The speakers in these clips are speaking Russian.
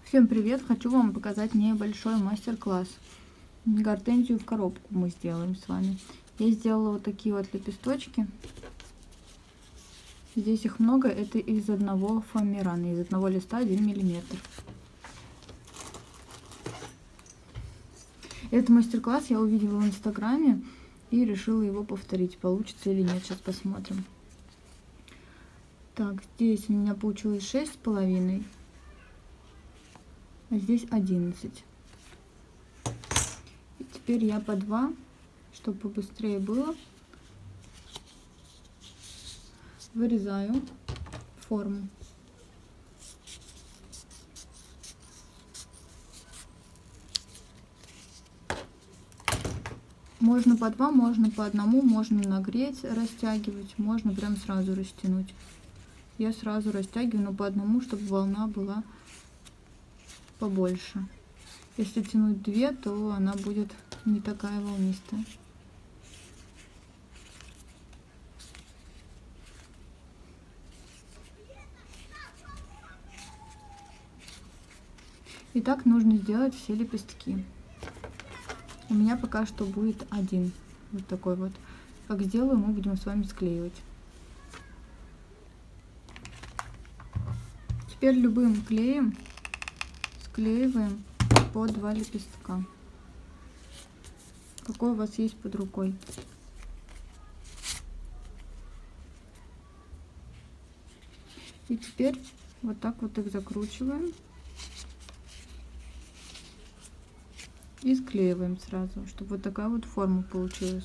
Всем привет! Хочу вам показать небольшой мастер-класс. Гортензию в коробку мы сделаем с вами. Я сделала вот такие вот лепесточки. Здесь их много, это из одного фоамирана, из одного листа 1 миллиметр. Этот мастер-класс я увидела в инстаграме и решила его повторить, получится или нет, сейчас посмотрим. Так, здесь у меня получилось 6,5. А здесь 11. И теперь я по 2, чтобы побыстрее было, вырезаю форму. Можно по 2, можно по 1, можно нагреть, растягивать, можно прям сразу растянуть. Я сразу растягиваю, но по 1, чтобы волна была побольше. Если тянуть 2, то она будет не такая волнистая. И так нужно сделать все лепестки. У меня пока что будет один. Вот такой вот. Как сделаю, мы будем с вами склеивать. Теперь любым клеем склеиваем по 2 лепестка. Какой у вас есть под рукой. И теперь вот так вот их закручиваем. И склеиваем сразу, чтобы вот такая вот форма получилась.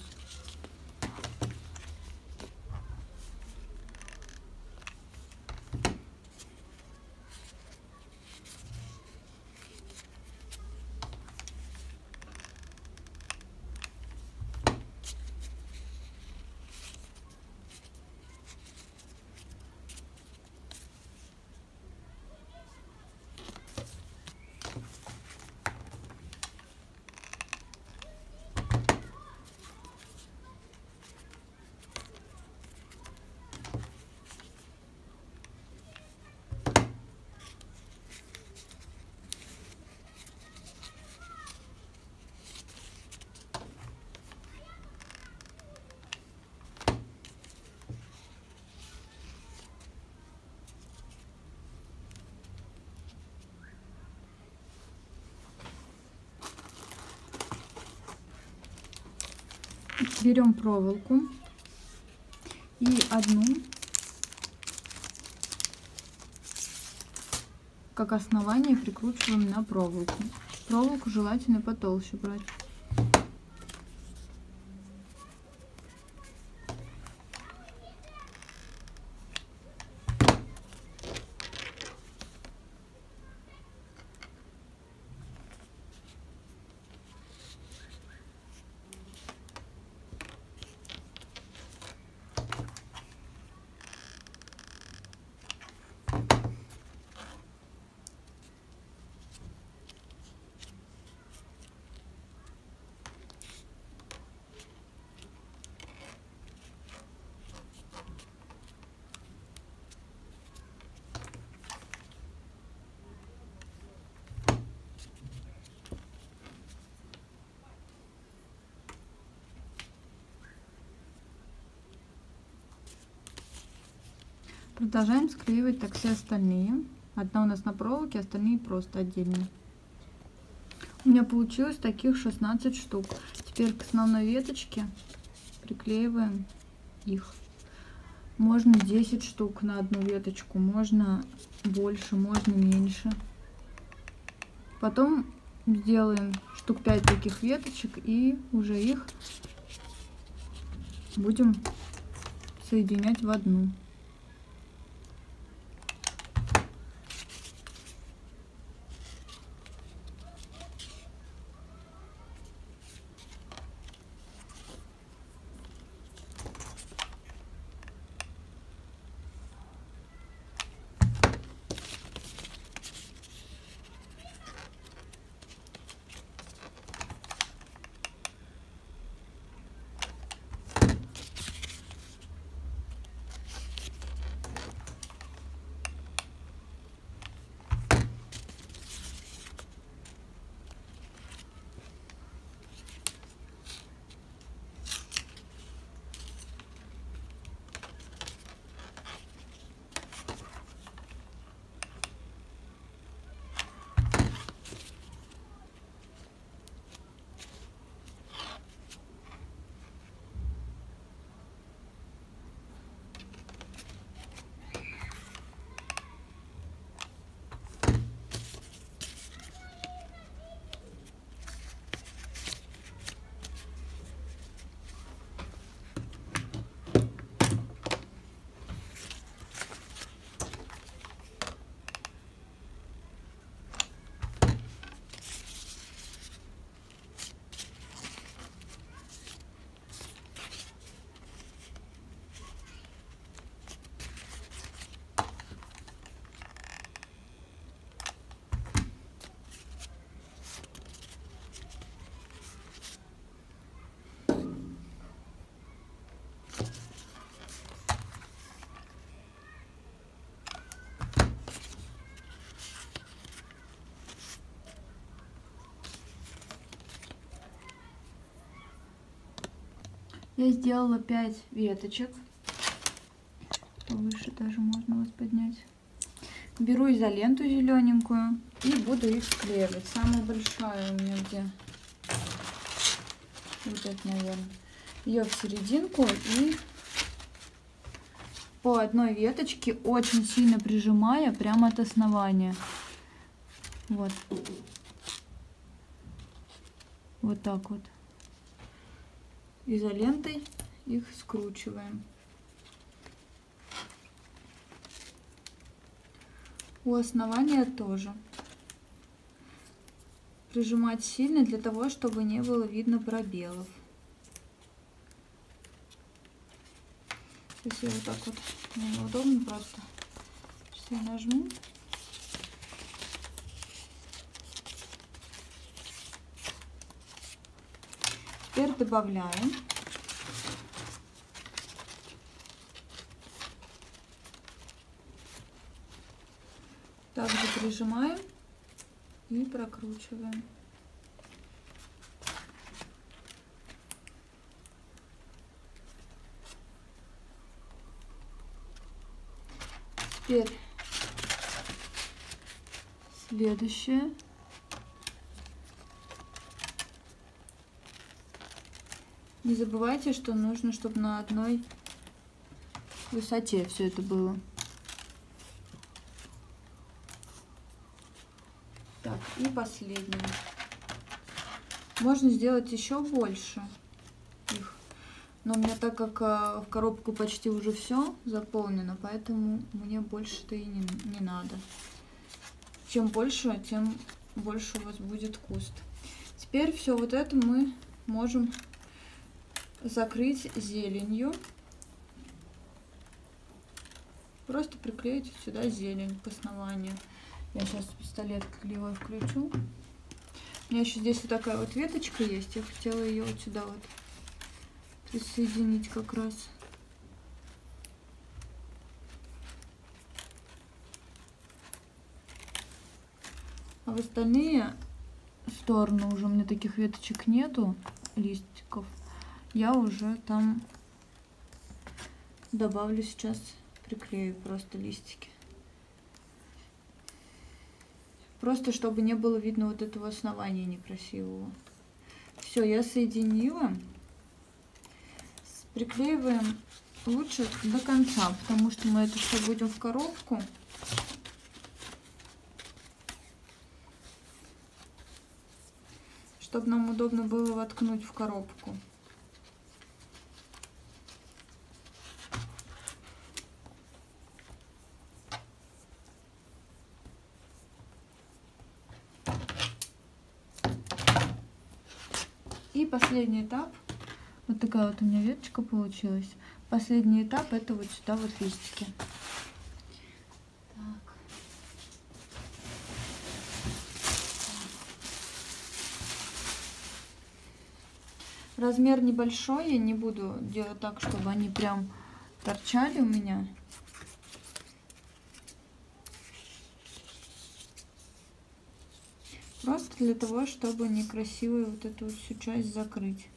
Берем проволоку и одну, как основание, прикручиваем на проволоку. Проволоку желательно потолще брать. Продолжаем склеивать так все остальные. Одна у нас на проволоке, остальные просто отдельно. У меня получилось таких 16 штук. Теперь к основной веточке приклеиваем их. Можно 10 штук на одну веточку, можно больше, можно меньше. Потом сделаем штук 5 таких веточек и уже их будем соединять в одну. Я сделала 5 веточек. Повыше даже можно вас поднять. Беру изоленту зелененькую и буду их склеивать. Самая большая у меня где? Вот это, наверное. Ее в серединку и по одной веточке, очень сильно прижимая прямо от основания. Вот. Вот так вот. Изолентой их скручиваем. У основания тоже. Прижимать сильно для того, чтобы не было видно пробелов. Сейчас я вот так вот, мне неудобно просто. Сейчас я нажму. Теперь добавляем. Также прижимаем и прокручиваем. Теперь следующее. Не забывайте, что нужно, чтобы на одной высоте все это было. Так, и последнее. Можно сделать еще больше их. Но у меня, так как в коробку почти уже все заполнено, поэтому мне больше-то и не надо. Чем больше, тем больше у вас будет куст. Теперь все вот это мы можем закрыть зеленью. Просто приклеить сюда зелень к основанию. Я сейчас пистолет клеевой включу. У меня еще здесь вот такая вот веточка есть. Я хотела ее вот сюда вот присоединить как раз. А в остальные стороны уже у меня таких веточек нету, листиков. Я уже там добавлю сейчас, приклею просто листики. Просто чтобы не было видно вот этого основания некрасивого. Все, я соединила. Приклеиваем лучше до конца, потому что мы это все будем в коробку. Чтобы нам удобно было воткнуть в коробку. И последний этап. Вот такая вот у меня веточка получилась. Последний этап — это вот сюда вот листики. Так. Размер небольшой, я не буду делать так, чтобы они прям торчали у меня. Просто для того, чтобы некрасиво вот эту вот всю часть закрыть.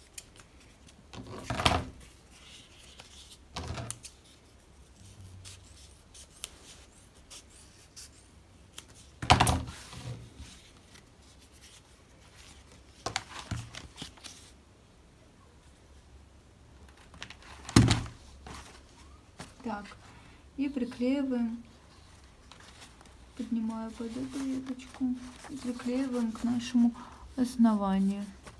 Так, и приклеиваем, поднимаю под эту веточку и приклеиваем к нашему основанию.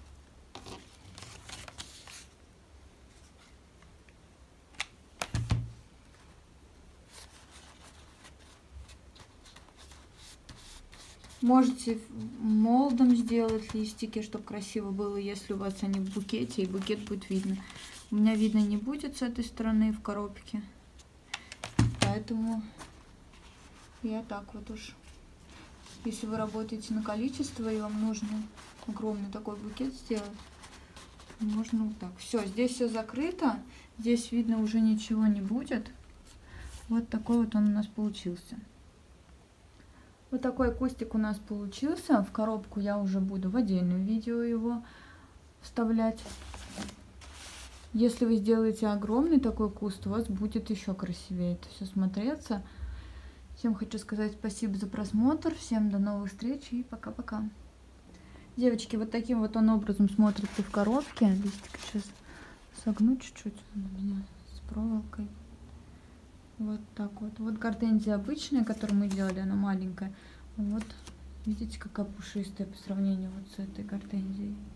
Можете молдом сделать листики, чтобы красиво было, если у вас они в букете, и букет будет видно. У меня видно не будет с этой стороны в коробке. Поэтому я так вот уж. Если вы работаете на количество и вам нужно огромный такой букет сделать, можно вот так. Все, здесь все закрыто. Здесь видно уже ничего не будет. Вот такой вот он у нас получился. Вот такой кустик у нас получился. В коробку я уже буду в отдельном видео его вставлять. Если вы сделаете огромный такой куст, у вас будет еще красивее это все смотреться. Всем хочу сказать спасибо за просмотр. Всем до новых встреч и пока-пока. Девочки, вот таким вот он образом смотрится в коробке. Листик сейчас согну чуть-чуть у меня с проволокой. Вот так вот. Вот гортензия обычная, которую мы делали, она маленькая. Вот видите, какая пушистая по сравнению вот с этой гортензией.